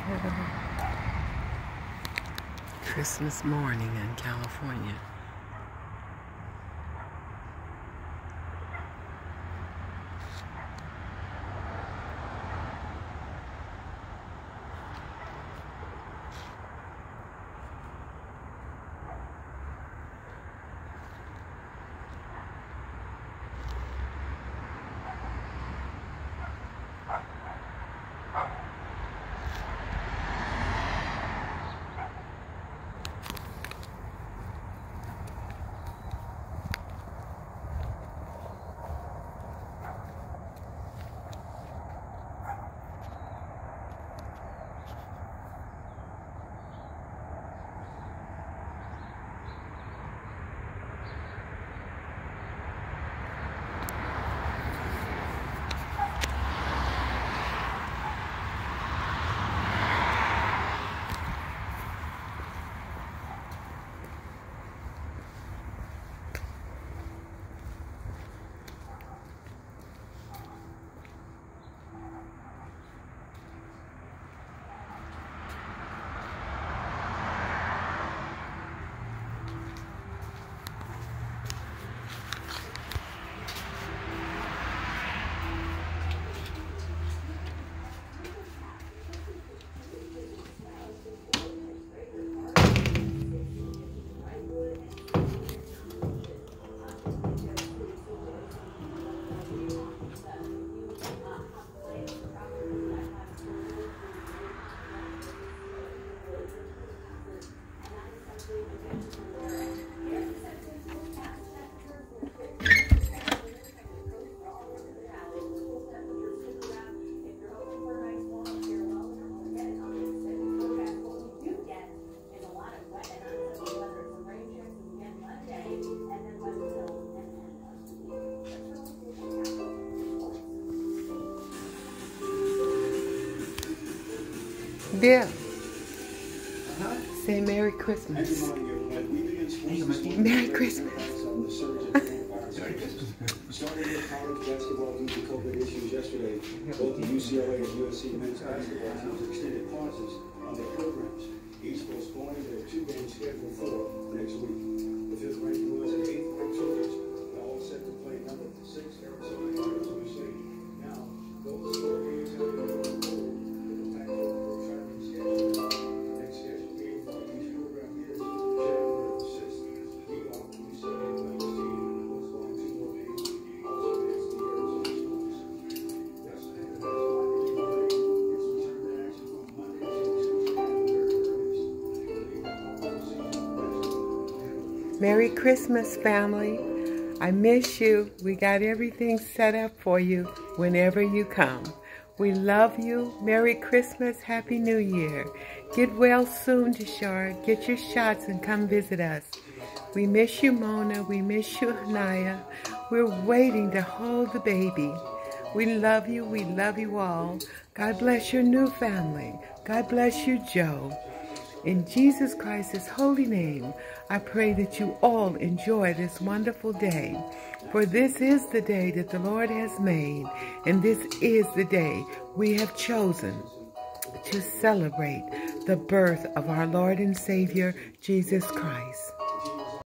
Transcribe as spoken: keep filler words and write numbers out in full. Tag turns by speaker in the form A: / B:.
A: Christmas morning in California. Bill, uh-huh. Say Merry Christmas. Merry Christmas.
B: Starting with college basketball due to COVID issues yesterday, both the U C L A and U S C men's basketball teams extended pauses on their programs, each postponing their two games scheduled for next week. The fifth ranked Blues and eighth ranked Troopers are all set to play number six Arizona Cardinals New State. Now, those four games have been moved forward with the Pac twelve traveling schedule. Next scheduled game for each program is January sixth. Meanwhile, U C L A men's team postponed two more games.
A: Merry Christmas, family. I miss you. We got everything set up for you whenever you come. We love you. Merry Christmas. Happy New Year. Get well soon, Deshard. Get your shots and come visit us. We miss you, Mona. We miss you, Anaya. We're waiting to hold the baby. We love you. We love you all. God bless your new family. God bless you, Joe. In Jesus Christ's holy name, I pray that you all enjoy this wonderful day. For this is the day that the Lord has made, and this is the day we have chosen to celebrate the birth of our Lord and Savior, Jesus Christ.